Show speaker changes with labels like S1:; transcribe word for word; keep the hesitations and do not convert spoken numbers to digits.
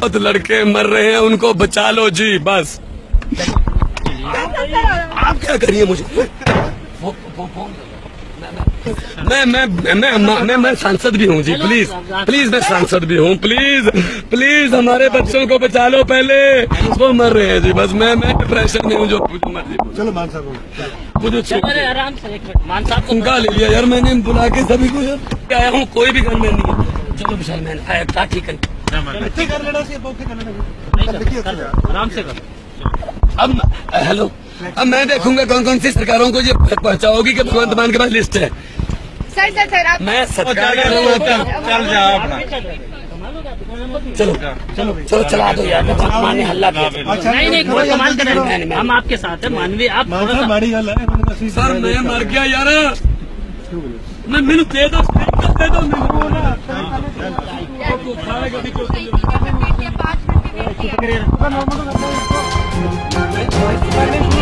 S1: बहुत लड़के मर रहे हैं, उनको बचा लो जी बस। आप क्या करिए मुझे, मैं मैं मैं मैं मैं मैं सांसद भी हूँ जी, प्लीज प्लीज मैं सांसद भी हूँ, प्लीज प्लीज हमारे बच्चों को बचा लो, पहले वो मर रहे हैं जी बस। मैं मैं डिप्रेशन में हूँ, जो मर्जी। चलो मान साहब मुझे
S2: आराम से मान साहब
S1: उनका ले लिया यार, मैंने बुला के सभी को यार आया हूँ, कोई भी गन में नहीं है। चलो विशाल मैन आया था, ठीक है
S2: आराम से कर।
S1: अब हेलो, अब मैं देखूंगा कौन कौन सी सरकारों को ये पहुंचाओगी कि भगवंत मान के पास लिस्ट है।
S3: सर सर सर आप
S1: मैं सत्कार कर रहा हूँ,
S4: चल जाओ अपना।
S1: चलो चलो चलो चला दो यार, माने हल्ला।
S2: नहीं नहीं कोई कमाल कर रहे हैं, हम आपके साथ है मानवीय। आप
S1: सर मैं मर गया यार, मैं मैंने दे दो दे दो
S3: पाँच मिनट